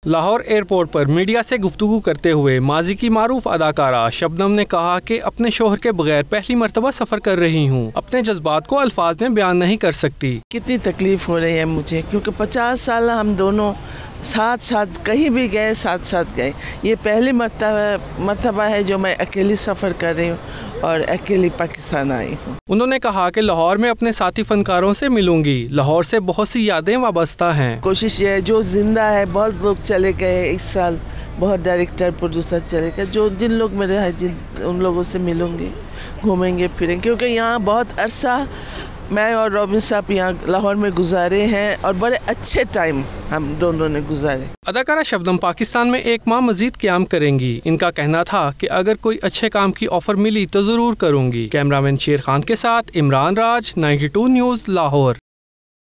Lahore airport पर media से गुफ्तगू करते हुए माजी की मारूफ अदाकारा शबनम ने कहा कि अपने शोहर के बगैर पहली मर्तबा सफ़र कर रही हूँ, अपने जज्बात को अल्फाज में बयान नहीं कर सकती। कितनी तकलीफ हो रही है मुझे, क्योंकि 50 साल हम दोनों साथ साथ कहीं भी गए, साथ साथ गए। ये पहली मर्तबा है जो मैं अकेली सफ़र कर रही हूँ और अकेली पाकिस्तान आई हूँ। उन्होंने कहा कि लाहौर में अपने साथी फनकारों से मिलूंगी, लाहौर से बहुत सी यादें वाबस्ता हैं। कोशिश ये है जो जिंदा है, बहुत लोग चले गए इस साल, बहुत डायरेक्टर प्रोड्यूसर चले गए, जो जिन लोग मेरे हैं उन लोगों से मिलूंगी, घूमेंगे फिरेंगे, क्योंकि यहाँ बहुत अरसा मैं और रॉबिन साहब यहाँ लाहौर में गुजारे हैं और बड़े अच्छे टाइम हम दोनों ने गुजारे। अदाकारा शबनम पाकिस्तान में 1 माह मजीद क़याम करेंगी। इनका कहना था कि अगर कोई अच्छे काम की ऑफर मिली तो ज़रूर करूँगी। कैमरामैन शेर खान के साथ इमरान राज, 92 न्यूज़, लाहौर।